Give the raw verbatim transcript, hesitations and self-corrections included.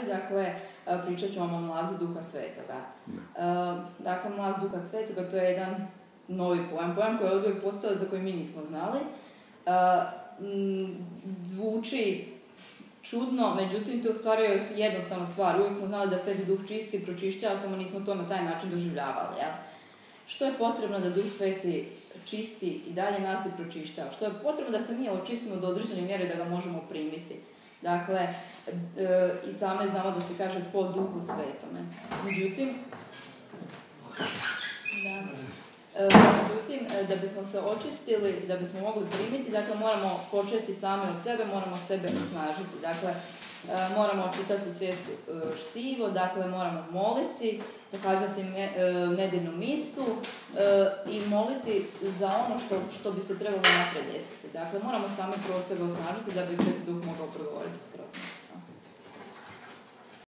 stvari. Dakle, pričat ću vam o mlazu Duha Svetoga. Dakle, mlaz Duha Svetoga to je jedan novi pojam, pojam koji je oduvijek postao za koji mi nismo znali. Zvuči čudno, međutim to u stvari je jednostavna stvar. Uvijek smo znali da Sveti Duh čisti i pročišćava, samo nismo to na taj način doživljavali. Ja? Što je potrebno da Duh Sveti čisti i dalje nas i pročišćava? Što je potrebno da se mi očistimo do određene mjere da ga možemo primiti? Dakle, e, i same znamo da se kaže po Duhu Svetome. Međutim, da, e, međutim, da bismo se očistili, da bismo mogli primiti, dakle moramo početi sami od sebe, moramo sebe osnažiti. Dakle, e, moramo čitati svetu e, štivo, dakle moramo moliti, pohađati nedeljnu misu e, i moliti za ono što, što bi se trebalo naprijed desiti. Dakle, moramo sami prvo sebe osnažiti da bi Sveti Duh mogao progovoriti kroz nas.